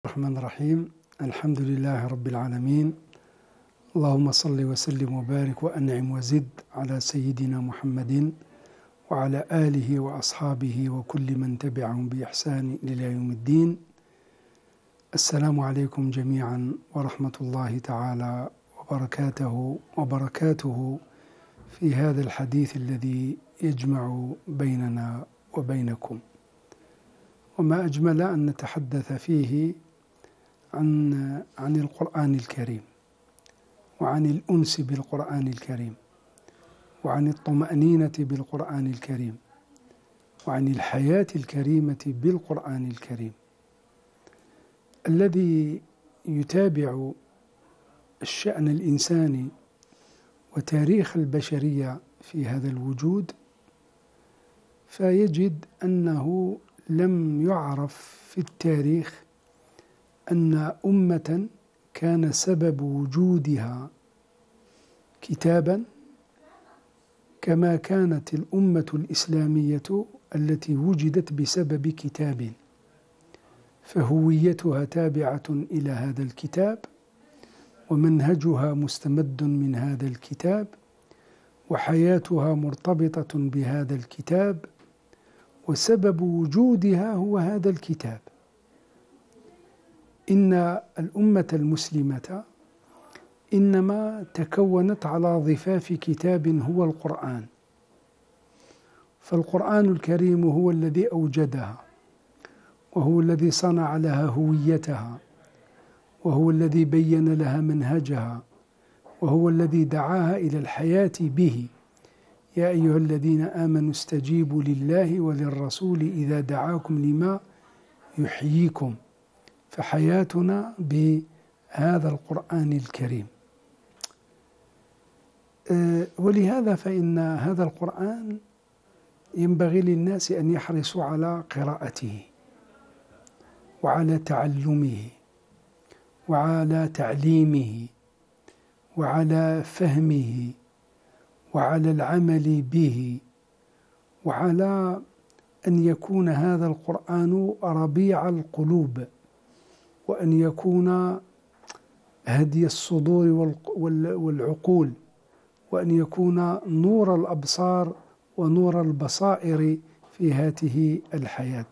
الرحمن الرحيم. الحمد لله رب العالمين. اللهم صل وسلم وبارك وأنعم وزد على سيدنا محمد وعلى آله وأصحابه وكل من تبعهم بإحسان إلى يوم الدين. السلام عليكم جميعا ورحمة الله تعالى وبركاته في هذا الحديث الذي يجمع بيننا وبينكم، وما أجمل أن نتحدث فيه عن القرآن الكريم، وعن الأنس بالقرآن الكريم، وعن الطمأنينة بالقرآن الكريم، وعن الحياة الكريمة بالقرآن الكريم الذي يتابع الشأن الإنساني وتاريخ البشرية في هذا الوجود، فيجد أنه لم يعرف في التاريخ أن أمة كان سبب وجودها كتابا كما كانت الأمة الإسلامية التي وجدت بسبب كتاب، فهويتها تابعة إلى هذا الكتاب، ومنهجها مستمد من هذا الكتاب، وحياتها مرتبطة بهذا الكتاب، وسبب وجودها هو هذا الكتاب. إن الأمة المسلمة إنما تكونت على ضفاف كتاب هو القرآن، فالقرآن الكريم هو الذي أوجدها، وهو الذي صنع لها هويتها، وهو الذي بين لها منهجها، وهو الذي دعاها إلى الحياة به. يا أيها الذين آمنوا استجيبوا لله وللرسول إذا دعاكم لما يحييكم، فحياتنا بهذا القرآن الكريم. ولهذا فإن هذا القرآن ينبغي للناس أن يحرصوا على قراءته، وعلى تعلمه، وعلى تعليمه، وعلى فهمه، وعلى العمل به، وعلى أن يكون هذا القرآن ربيع القلوب، وأن يكون هدي الصدور والعقول، وأن يكون نور الأبصار ونور البصائر في هذه الحياة.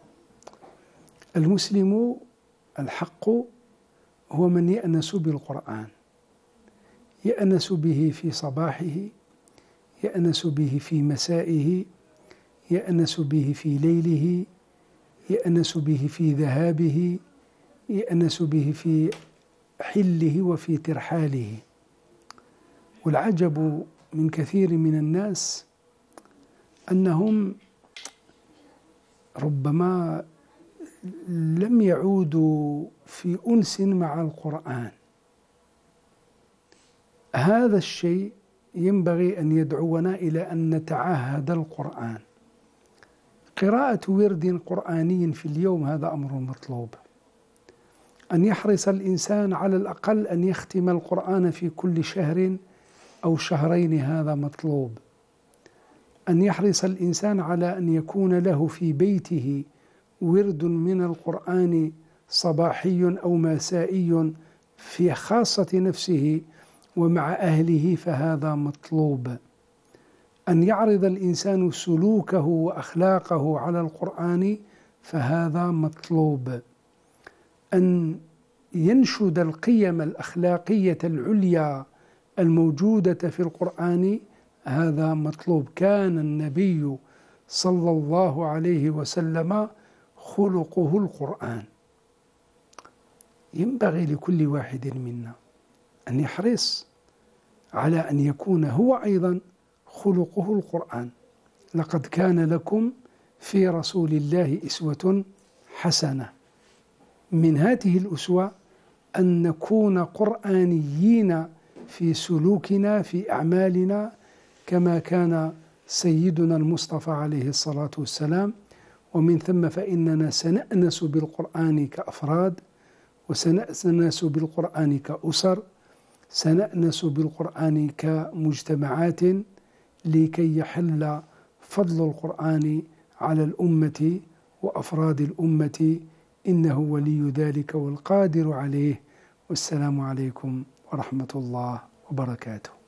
المسلم الحق هو من يأنس بالقرآن، يأنس به في صباحه، يأنس به في مسائه، يأنس به في ليله، يأنس به في ذهابه، يأنس به في حله وفي ترحاله. والعجب من كثير من الناس أنهم ربما لم يعودوا في أنس مع القرآن. هذا الشيء ينبغي أن يدعونا إلى أن نتعهد القرآن. قراءة ورد قرآني في اليوم هذا أمر مطلوب. أن يحرص الإنسان على الأقل أن يختم القرآن في كل شهر أو شهرين، هذا مطلوب. أن يحرص الإنسان على أن يكون له في بيته ورد من القرآن صباحي أو مسائي في خاصة نفسه ومع أهله، فهذا مطلوب. أن يعرض الإنسان سلوكه وأخلاقه على القرآن، فهذا مطلوب. أن ينشد القيم الأخلاقية العليا الموجودة في القرآن، هذا مطلوب. كان النبي صلى الله عليه وسلم خلقه القرآن. ينبغي لكل واحد منا أن يحرص على أن يكون هو أيضا خلقه القرآن. لقد كان لكم في رسول الله أسوة حسنة. من هذه الأسوة أن نكون قرآنيين في سلوكنا، في أعمالنا، كما كان سيدنا المصطفى عليه الصلاة والسلام. ومن ثم فإننا سنأنس بالقرآن كأفراد، وسنأنس بالقرآن كأسر، سنأنس بالقرآن كمجتمعات، لكي يحل فضل القرآن على الأمة وأفراد الأمة إنه ولي ذلك والقادر عليه. والسلام عليكم ورحمة الله وبركاته.